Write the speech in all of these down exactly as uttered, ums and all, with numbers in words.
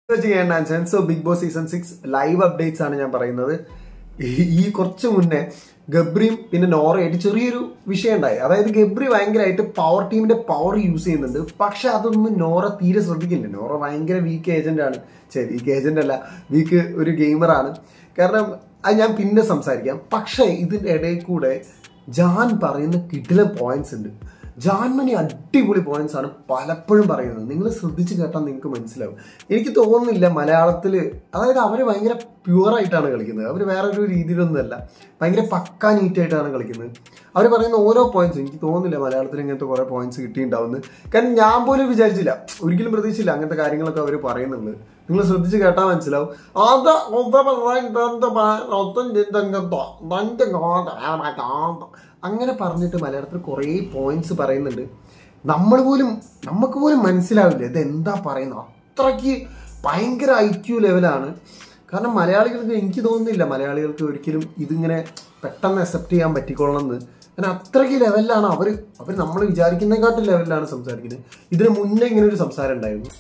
So Big Boss season six live updates ആണ് ഞാൻ പറയുന്നത്. ഈ കുറച്ച് മുന്നേ ഗബ്രിയും പിന്നെ നോറയായിട്ട് ചെറിയൊരു വിഷയം ഉണ്ടായി. അതായത് ഗബ്രി ഭയങ്കരമായിട്ട് പവർ ടീമിന്റെ പവർ യൂസ് ചെയ്യുന്നുണ്ട്. പക്ഷെ അതൊന്നും നോറ തീരെ ശ്രദ്ധിക്കുന്നില്ല. നോറ ഭയങ്കര വീക്ക് ഏജന്റ് ആണ്. ശരി, വീക്ക് ഏജന്റ് അല്ല, വീക്ക് ഒരു ഗെയിമറാണ്. കാരണം അത് ഞാൻ പിന്നെ സംസാരിക്കാം. പക്ഷെ ഇതിന്റെ ഇടയിൽ കൂടെ ജാൻ പറയുന്ന കിടിലൻ പോയിന്റ്സ് ഉണ്ട്. ജാൻമണി അടിപൊളി പോയിന്റ്സ് ആണ് പലപ്പോഴും പറയുന്നത്. നിങ്ങൾ ശ്രദ്ധിച്ച് കേട്ടാൽ നിങ്ങൾക്ക് മനസ്സിലാവും. എനിക്ക് തോന്നുന്നില്ല മലയാളത്തിൽ, അതായത് അവർ ഭയങ്കര പ്യുവറായിട്ടാണ് കളിക്കുന്നത്. അവർ വേറൊരു രീതിയിലൊന്നുമല്ല, ഭയങ്കര പക്കാ നീറ്റായിട്ടാണ് കളിക്കുന്നത്. അവർ പറയുന്ന ഓരോ പോയിന്റ്സും എനിക്ക് തോന്നുന്നില്ല മലയാളത്തിൽ ഇങ്ങനത്തെ കുറേ പോയിന്റ്സ് കിട്ടിയിട്ടുണ്ടാവുന്നത്. കാരണം ഞാൻ പോലും വിചാരിച്ചില്ല, ഒരിക്കലും പ്രതീക്ഷിച്ചില്ല അങ്ങനത്തെ കാര്യങ്ങളൊക്കെ അവർ പറയുന്നുണ്ട്. നിങ്ങൾ ശ്രദ്ധിച്ച് കേട്ടാൽ മനസ്സിലാവും. അങ്ങനെ പറഞ്ഞിട്ട് മലയാളത്തിൽ കുറേ പോയിന്റ്സ് പറയുന്നുണ്ട്. നമ്മൾ പോലും നമുക്ക് പോലും മനസ്സിലാവില്ല ഇത് എന്താ പറയുന്നത്. അത്രയ്ക്ക് ഭയങ്കര ഐ ക്യു ലെവലാണ്. കാരണം മലയാളികൾക്ക്, എനിക്ക് തോന്നുന്നില്ല മലയാളികൾക്ക് ഒരിക്കലും ഇതിങ്ങനെ പെട്ടെന്ന് അക്സെപ്റ്റ് ചെയ്യാൻ പറ്റിക്കൊള്ളണമെന്ന്. കാരണം അത്രയ്ക്ക് ലെവലിലാണ് അവർ അവർ നമ്മൾ വിചാരിക്കുന്നതിനെക്കാട്ടും ലെവലിലാണ് സംസാരിക്കുന്നത്. ഇതിന് മുന്നേ ഇങ്ങനെ ഒരു സംസാരം ഉണ്ടായിരുന്നു.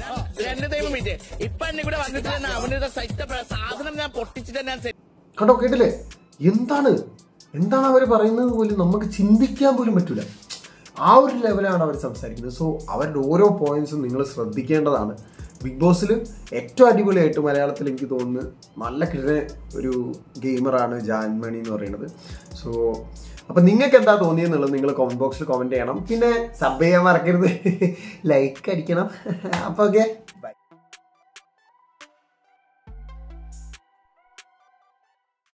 കണ്ടോ, കേട്ടില്ലേ? എന്താണ് എന്താണ് അവർ പറയുന്നത് പോലും നമുക്ക് ചിന്തിക്കാൻ പോലും പറ്റൂല. ആ ഒരു ലെവലാണ് അവർ സംസാരിക്കുന്നത്. സോ അവരുടെ ഓരോ പോയിന്റ്സും നിങ്ങൾ ശ്രദ്ധിക്കേണ്ടതാണ്. ബിഗ് ബോസിൽ ഏറ്റവും അടിപൊളിയായിട്ട് മലയാളത്തിൽ എനിക്ക് തോന്നുന്നു നല്ല കിടന്ന ഒരു ഗെയിമറാണ് ജാൻമണി എന്ന് പറയുന്നത്. സോ അപ്പം നിങ്ങൾക്ക് എന്താ തോന്നിയെന്നുള്ളത് നിങ്ങൾ കമന്റ് ബോക്സിൽ കമന്റ് ചെയ്യണം. പിന്നെ സബ് ചെയ്യാൻ മറക്കരുത്, ലൈക്ക് അടിക്കണം. അപ്പോൾ ഓക്കെ.